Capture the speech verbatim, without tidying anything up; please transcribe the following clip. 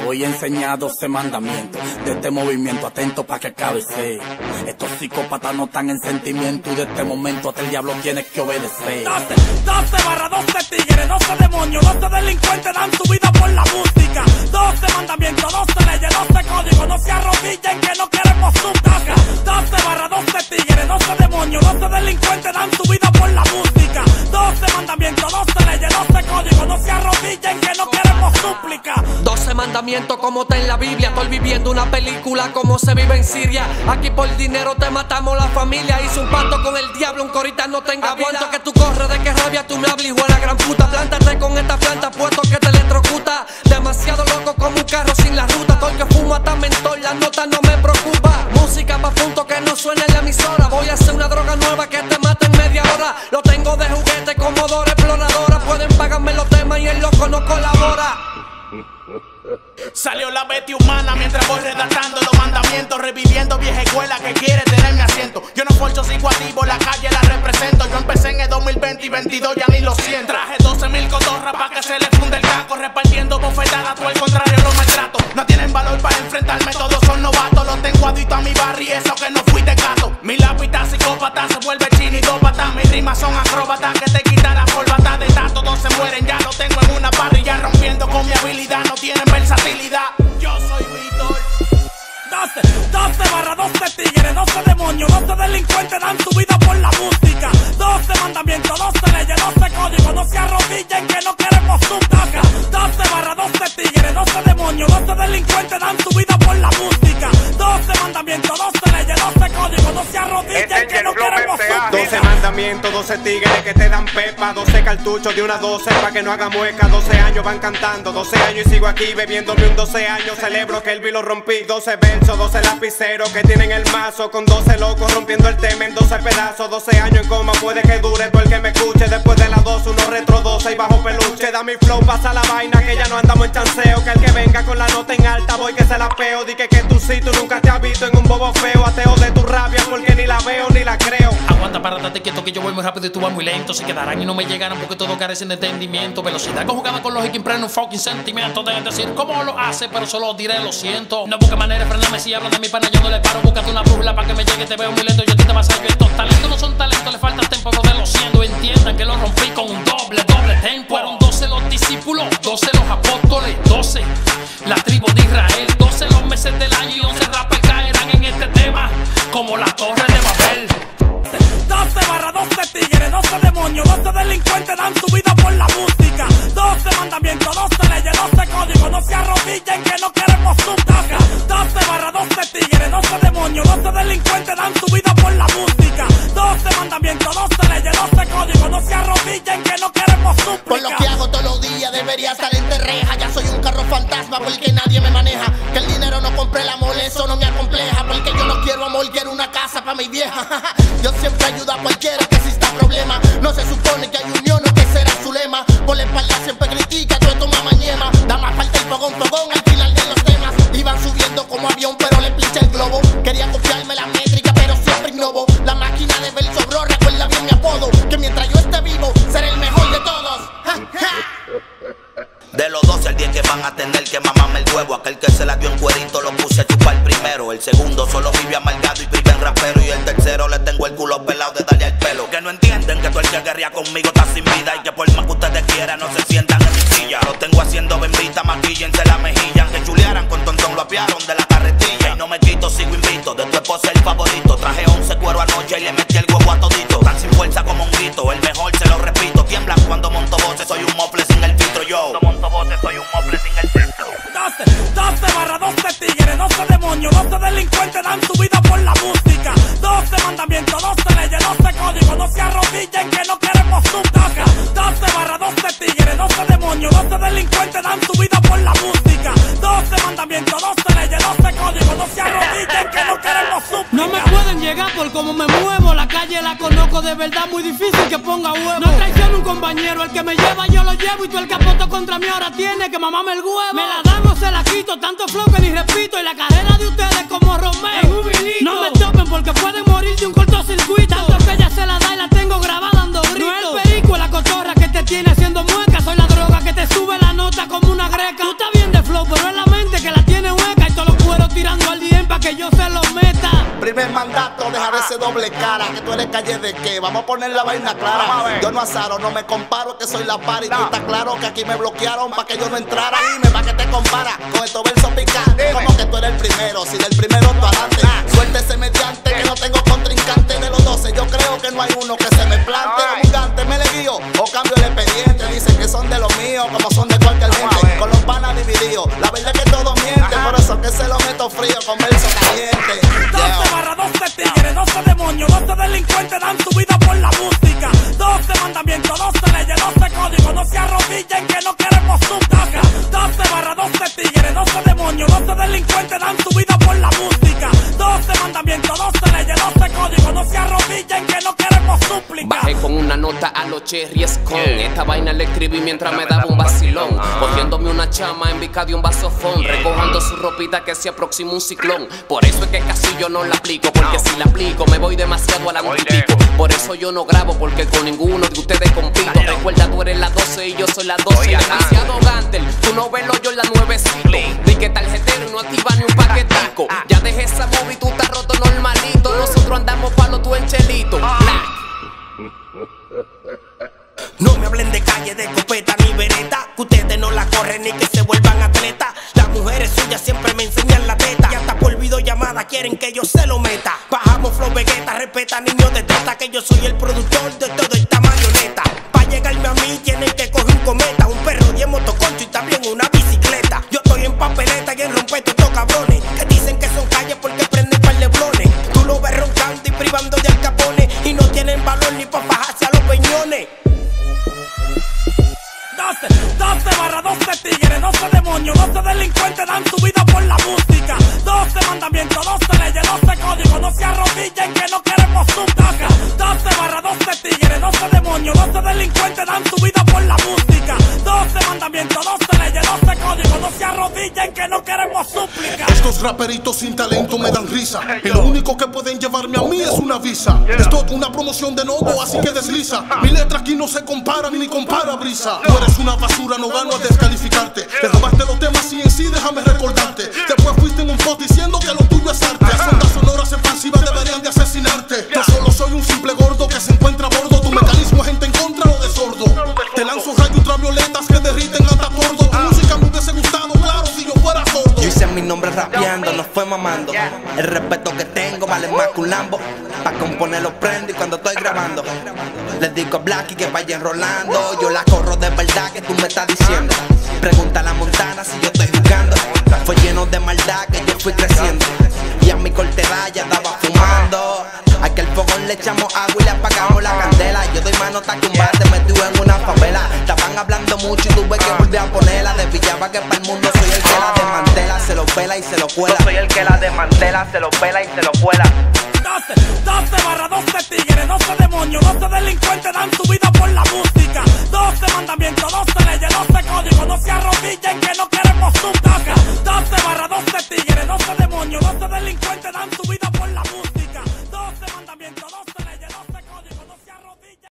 voy a enseñar doce mandamientos de este movimiento, atento pa' que cabecee. Estos psicópatas no están en sentimiento y de este momento hasta el diablo tienes que obedecer. doce, doce barra doce tigres, doce demonios, doce delincuentes dan su vida por la música. doce mandamientos, doce leyes, doce códigos, no se arrodillen que no queremos su taca. doce barra doce tigres, doce demonios, doce delincuentes dan su vida por la música. doce mandamientos, doce leyes, doce códigos, no se arrodillen que no queremos súplica. doce mandamientos como está en la Biblia, estoy viviendo una película como se vive en Siria. Aquí por dinero te matamos la familia, hice un pacto con el diablo, un corita no tenga vida. Aguanto que tú corres, de qué rabia tú me hablas, hijo de la gran puta. Plántate con esta planta, puesto que te electrocuta. Demasiado loco como un carro sin la ruta. Todo el que fumo hasta mentor, la nota no me preocupa. Música pa' punto que no suene en la emisora. Voy a hacer una droga nueva que te mate en media hora. Lo tengo de juguete como Dora Exploradora. Pueden pagarme los temas y el loco no colabora. Salió la bestia humana mientras voy redactando los mandamientos, reviviendo vieja escuela que quiere tener mi asiento. Yo no forzo, sigo activo, la calle la represento. Yo empecé en el dos mil veinte y veintidós ya ni lo siento. Traje doce mil cotorras pa' que se les funde el caco, repartiendo bofetadas, tú al contrario los maltrato. No tienen valor para enfrentarme, todos son novatos. Los tengo adicto a mi barrio y eso que no fui de gato. Mi lápida psicópata se vuelve chinidópata. Mis rimas son acróbatas que te quitan la corbata. De tanto todos se mueren, ya lo tengo en una parrilla, rompiendo con mi habilidad, no tienen versatilidad. Yo soy Víctor. doce, doce barra doce tigres, doce demonios, doce delincuentes dan su vida por la música. doce mandamientos, doce leyes, doce códigos, no se arrodillen que no queremos su taca. doce barra doce tigres, doce demonios, doce delincuentes dan su vida por la música. doce mandamientos, doce leyes, doce códigos, no se arrodillen que no queremos su taca. doce mandamientos, doce tigres que te dan pepa, doce cartuchos de una doce pa' que no haga mueca. doce años van cantando, doce años y sigo aquí bebiéndome un doce años. Celebro que el vi lo rompí, doce versos, doce lapiceros que tienen el mazo, con doce locos rompiendo el tema en doce pedazos. doce años en coma, puede que dure todo el que me escuche. Después de las doce, uno retro doce y bajo peluche. Da mi flow, pasa la vaina que ya no andamos en chanceo. Que el que venga con la nota en alta, voy que se la peo. Di que que tú sí, tú nunca te has visto en un bobo feo. Ateo de tu rabia porque ni la veo ni la creo. Aguanta, párate quieto que yo voy muy rápido y tú vas muy lento. Se quedarán y no me llegarán porque todos carecen de entendimiento. Velocidad conjugada con lógica imprena un fucking sentimiento. Deben decir cómo lo hace, pero solo diré lo siento. No busque manera de frenarme si hablan de mi pana, yo no le paro. Búscate una brújula para que me llegue, te veo muy lento. Yo a ti te vas a ir. Estos talentos no son talentos, le falta tiempo, de lo siento. Entiendan que lo rompí con un doble, doble tempo. Fueron doce los discípulos, doce los apóstoles, doce la tribu de Israel, doce los meses del año y once rappers caerán en este tema como la torre de Babel. doce barra doce tigres, doce demonios, doce delincuentes dan su vida por la música. doce mandamientos, doce leyes, doce códigos, no se arrodillen que no queremos su taca. doce barra doce tigres, doce demonios, doce delincuentes dan su vida por la música. doce mandamientos, doce leyes, doce códigos, no se arrodillen que no queremos súplica. Por lo que hago todos los días debería estar en terreja. Ya soy un carro fantasma porque nadie me maneja. Que el dinero no compre el amor, eso no me acompleja. Porque yo no quiero amor, quiero una casa pa' mi vieja. Yo siempre ayudo a cualquiera que exista problema. No se supone que hay unión o que será su lema. Por la espalda siempre critica, yo esto mamá ñema. Da más falta el fogón, fogón al final de los temas. Iban subiendo como avión pero le pinché el globo. Quería copiarme la métrica pero siempre innovo. La máquina de ver sobró, recuerda bien mi apodo. Que mientras yo esté vivo, seré el mejor de todos. Ja, ja. De los doce al diez que van a tener que mamarme el huevo. Aquel que se la dio en cuerito lo puse a chupar primero. El segundo solo vive amargado y vive en rapero. Y el tercero le tengo el culo pelado de darle al pelo. Que no entienden que todo el que guerrea conmigo está sin vida. Y que por más que ustedes quieran no se sientan en mi silla. Los tengo haciendo bembita, maquillense la mejilla. Que chulearan con tontón lo apiaron de la carretilla. Y no me quito, sigo invito, de tu esposa el favorito. Traje once cuero anoche y le metí el huevo a todito. Tan sin fuerza como un grito, el mejor se lo repito. Tiemblan cuando monto voces, soy un mofle sin el filtro yo. Soy un mofle sin el filtro. doce, doce barra doce tigres, doce demonios, doce delincuentes dan su vida por la música. doce mandamientos, doce leyes, doce códigos, no se arrodillen que no queremos su taca. doce barra doce tigres, doce demonios, doce delincuentes dan su vida por la música. doce mandamientos, doce leyes, doce códigos, no se arrodillen que no queremos su taca. No me pueden llegar por cómo me muevo, la calle la conozco de verdad, muy difícil que ponga huevo. No traiciono un compañero, el que me lleva yo lo llevo. Y tú el que apuesto contra mí ahora tiene que mamarme el huevo. Me la dan o se la quito, tanto flow que ni repito. Y la carrera de ustedes como Romeo en un vinito. No me topen porque pueden morir de un cortocircuito. Tanto que ella se la da y la tengo grabada dando gritos. No es el perico, la cotorra que te tiene haciendo mueca. Soy la droga que te sube la nota como una greca. Tú estás bien de flow, pero es la mente que Primer mandato, dejar ese doble cara. Que tú eres calle de qué, vamos a poner la vaina clara. Yo no azaro, no me comparo, que soy la party. No. Está claro que aquí me bloquearon pa' que yo no entrara. Dime, pa' que te compara con estos versos picantes. Como que tú eres el primero, si del primero tú adelante. Suerte ese mediante, que no tengo contrincante. De los doce yo creo que no hay uno que se me plante. Los gigantes me le guío o cambio el expediente. Dicen que son de los míos, como son de cualquier gente. Con los panas divididos, la verdad es que todo miente. Por eso que se lo meto frío con verso caliente. doce barra doce tigres, doce demonios, doce delincuentes dan su vida por la música. doce mandamientos, doce leyes, doce códigos, no se arrodillen que no queremos su taca. doce barra doce tigres, doce demonios, doce delincuentes dan su vida por la música. doce mandamientos, doce leyes, doce códigos, no se arrodillen que no queremos súplica. Bajé con una nota a los cherries con esta vaina le escribí mientras me daba un vacilón. Cogiéndome una chama en bica de un vasofón, recojando su ropita que se aproxima un ciclón. Por eso es que casi yo no la aplico, porque si la aplico me voy demasiado a la multipico. Por eso yo no grabo, porque con ninguno de ustedes compito. Recuerda, tú eres la doce y yo soy la doce. Demasiado gantel, tú no ves lo yo en la nuevecito. Di que tarjetero y no activa ni un paquetico. Ya dejé esa movie, tú estás roto normalito. Nosotros andamos palo, tú en chelito. No me hablen de calle, de escopeta ni vereta, que ustedes no la corren ni que se vuelvan atletas. Las mujeres suyas siempre me enseñan la teta, y hasta por videollamada quieren que yo se lo meta. Bajamos flow Vegeta, respeta niños de teta, que yo soy el productor de toda esta marioneta. Pa' llegarme a mí tienen que coger un cometa, un perro, diez motoconchos y también una bicicleta. Yo estoy en papeleta y en rompeto estos cabrones, que dicen que son calles porque prenden par de blones. Tú lo ves roncando y privando de Al Capone, y no tienen valor ni pa' bajarse a los peñones. doce, doce barra doce tigres, doce demonios, doce delincuentes dan su vida por la música. doce mandamientos, doce leyes, doce códigos, no se arrodillen que no queremos su taca. doce barra doce tigres, doce demonios, doce delincuentes dan su vida por la música. doce mandamientos, doce leyes, doce códigos, no se arrodillen que no queremos súplica. Estos raperitos sin talento me dan risa, y lo único que pueden llevarme a mí es una visa. Esto es una promoción de nuevo, así que desliza. Mi letra aquí no se compara ni compara brisa. Tú eres una basura, no gano a descalificarte. Te robaste los temas y en sí déjame recordarte. Después fuiste en un post diciendo que lo tuyo es arte. Las ondas sonoras expansivas deberían de asesinarte. Yo solo soy un simple gordo que se encuentra a bordo. Tu mecanismo es gente en contra o de sordo. Te lanzo rayos ultravioletas que derriten hasta tordo. Tu música me hubiese gustado, claro, si yo fuera sordo. Yo hice mi nombre rapeando, no fue mamando. El respeto que tengo vale más que un Lambo. Pa' componer los prendo y cuando estoy grabando les digo a Blacky que vayan rolando. Yo la corro de verdad que tú me estás diciendo. Pregunta a la Montana si yo estoy jugando. Fue lleno de maldad que yo fui creciendo, y a mi corta edad ya estaba fumando. A aquel fogón le echamos agua y le apagamos la candela. Yo doy mano hasta que un bar te metió en una favela. Estaban hablando mucho y tuve que volver a ponerla. De Villaba que para el mundo soy el que la desmantela, se lo pela y se lo cuela. Yo soy el que la desmantela, se lo pela y se lo cuela. doce, doce barra doce tigres, doce demonios, doce delincuentes dan su vida por la música. doce mandamientos, doce leyes, doce códigos, no se arrodillen que no queremos su taca. doce barra doce tigres, doce demonios, doce delincuentes dan su vida.